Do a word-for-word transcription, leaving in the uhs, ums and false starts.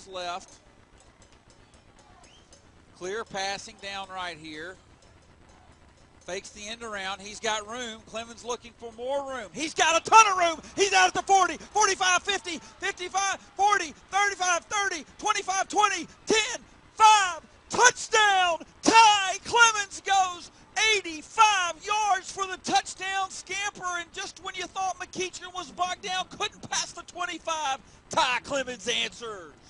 seconds left. Clear passing down right here. Fakes the end around. He's got room. Clemens looking for more room. He's got a ton of room. He's out at the forty, forty-five, fifty, fifty-five, forty, thirty-five, thirty, twenty-five, twenty, ten, five. Touchdown! Ty Clemens goes eighty-five yards for the touchdown scamper. And just when you thought McEachin was bogged down, couldn't pass the twenty-five, Ty Clemens answers.